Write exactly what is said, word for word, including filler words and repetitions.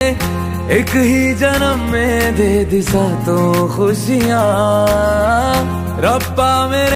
एक ही जन्म में दे दिशा तो खुशियाँ रब्बा मेरे।